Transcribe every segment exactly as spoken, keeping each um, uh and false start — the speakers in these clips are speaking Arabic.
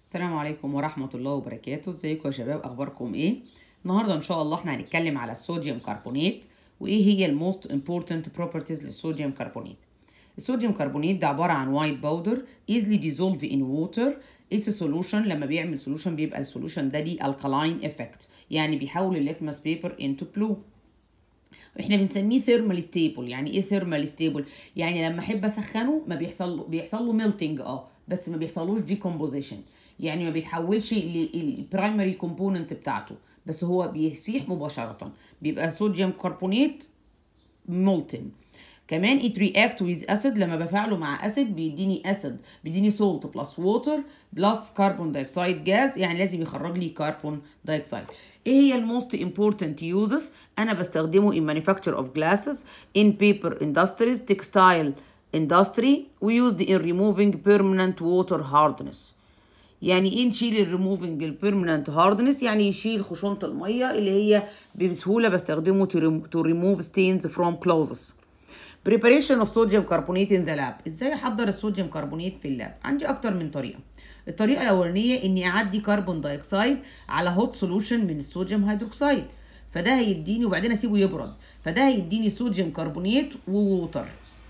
السلام عليكم ورحمة الله وبركاته. ازيكم يا شباب، اخباركم ايه؟ النهارده ان شاء الله احنا هنتكلم على الصوديوم كربونات وايه هي الموست امبورتنت بروبرتيز للصوديوم كربونات. الصوديوم كربونات ده عبارة عن وايت باودر easily dissolve in water. اتس سولوشن، لما بيعمل سولوشن بيبقى السولوشن ده ليه الكالاين افكت، يعني بيحول الليتمس بيبر انتو بلو. احنا بنسميه ثيرمال ستيبل. يعني ايه ثيرمال ستيبل؟ يعني لما احب اسخنه ما بيحصل له بيحصل له ميلتنج اه بس ما بيحصلوش ديكومبوزيشن، يعني ما بيتحولش للبرايمري كومبوننت بتاعته، بس هو بيسيح مباشره، بيبقى صوديوم كربونات مولتن. كمان it react with acid، لما بفعله مع اسيد بيديني اسيد، بيديني salt plus water plus carbon dioxide gas، يعني لازم يخرج لي كربون دايوكسيد. ايه هي الموست important uses؟ انا بستخدمه in manufacture of glasses, in paper industries, textile industry, we used in removing permanent water hardness. يعني ايه نشيل الريموفنج البيرمننت هاردنس؟ يعني يشيل خشونه الميه اللي هي بسهوله بستخدمه to remove stains from clothes. preparation of sodium carbonate in the lab. ازاي احضر الصوديوم كربونات في اللاب؟ عندي اكتر من طريقه. الطريقه الاولانيه اني اعدي كربون دايوكسيد على هوت سولوشن من الصوديوم هيدروكسيد، فده هيديني، وبعدين اسيبه يبرد، فده هيديني صوديوم كربونات وووتر.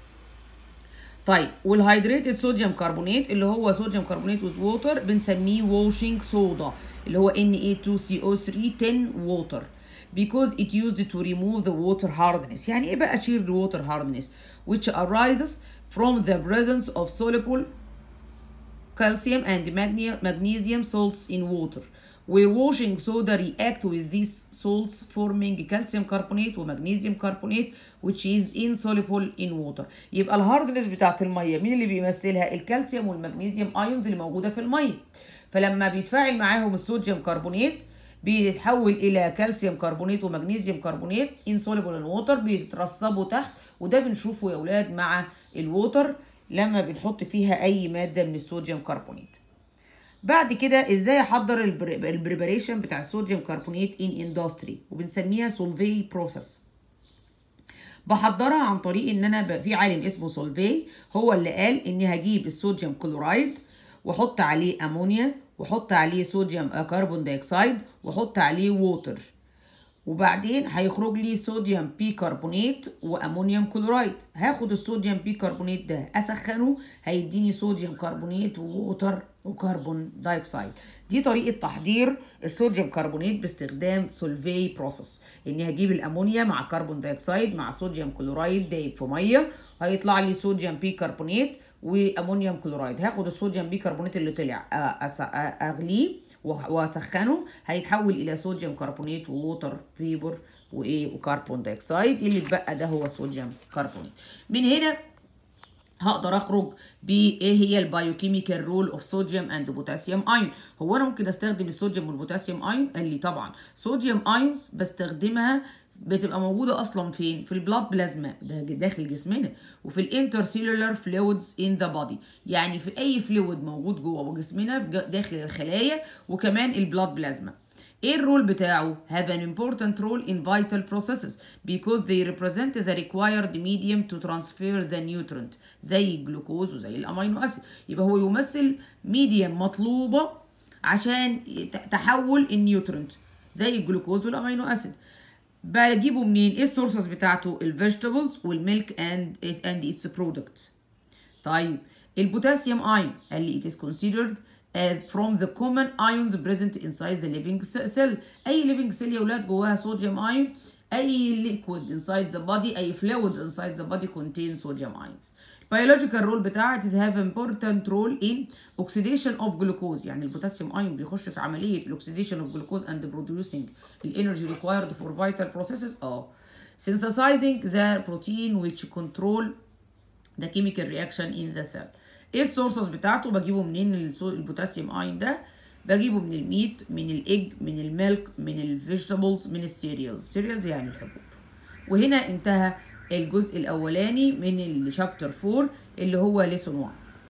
طيب والهيدريتد صوديوم كربونات اللي هو صوديوم كربونات وذ ووتر بنسميه واشنج صودا، اللي هو إن إيه تو سي أو ثري عشرة water because it used to remove the water hardness. يعني ايه بقى اشيل the water hardness which arises from the presence of soluble calcium and magnesium salts in water, where washing soda react with these salts forming calcium carbonate ومغنيسيوم carbonate which is insoluble in water. يبقى الهاردنس بتاعت الميه مين اللي بيمثلها؟ الكالسيوم والمغنيسيوم ايونز اللي موجوده في الميه، فلما بيتفاعل معاهم الصوديوم كربونات بيتحول الى كالسيوم كربونات ومغنيسيوم كربونات insoluble in water، بيترسبوا تحت، وده بنشوفه يا اولاد مع الووتر لما بنحط فيها اي ماده من الصوديوم كربونات. بعد كده ازاي احضر البريباريشن بتاع الصوديوم كربونات ان اندستري، وبنسميها سولفي بروسيس. بحضرها عن طريق ان انا في عالم اسمه سولفي هو اللي قال اني هجيب الصوديوم كلورايد واحط عليه امونيا واحط عليه صوديوم كربون دايوكسيد واحط عليه ووتر، وبعدين هيخرج لي صوديوم بيكربونات وامونيوم كلورايد. هاخد الصوديوم بيكربونات ده اسخنه هيديني صوديوم كربونات ووتر وكربون دايوكسيد. دي طريقه تحضير الصوديوم كربونات باستخدام سولفي بروسيس، اني هجيب الامونيا مع كربون دايوكسيد مع صوديوم كلورايد دايب في ميه، هيطلع لي صوديوم بيكربونات وامونيوم كلورايد. هاخد الصوديوم بيكربونات اللي طلع اغليه واسخنه هيتحول الى صوديوم كربونات ووتر فيبر وايه وكربون دايوكسيد، اللي اتبقى ده هو صوديوم كربونات. من هنا هقدر اخرج بايه هي البايوكيميكال رول اوف صوديوم اند بوتاسيوم ايون. هو انا ممكن استخدم الصوديوم والبوتاسيوم ايون؟ قال لي طبعا. صوديوم ايونز بستخدمها بتبقى موجوده اصلا فين؟ في البلاد بلازما ده داخل جسمنا، وفي الانترسيلولار فلويدز ان ذا بودي، يعني في اي فلويد موجود جوه جسمنا داخل الخلايا، وكمان البلاد بلازما. ايه الرول بتاعه؟ have an important role in vital processes because they represent the required medium to transfer the nutrient، زي الجلوكوز وزي الامينو اسيد. يبقى هو يمثل ميديم مطلوبه عشان تحول النيوترنت زي الجلوكوز والامينو اسيد. بجيبه منين؟ ايه السورسز بتاعته؟ الفيجيتابلز والميلك اند اند اتس برودكتس. طيب البوتاسيوم ايون قال لي it is considered Uh, from the common ions present inside the living cell. اي living cell يا ولاد جواها صوديوم ايون، اي liquid inside the body، اي fluid inside the body contains sodium ions. biological role بتاعها is have important role in oxidation of glucose، يعني البوتاسيوم ايون بيخش في عمليه الاكسيديشن of glucose and producing the energy required for vital processes. اه synthesizing the protein which control the chemical reaction in the cell. ايه السورسز بتاعته؟ بجيبه منين البوتاسيوم ايون ده؟ بجيبه من الميت، من الايج، من الميلك، من الفيجيتابلز، من السيريالز. سيريالز يعني الحبوب. وهنا انتهى الجزء الاولاني من الشابتر فور اللي هو ليسون واحد.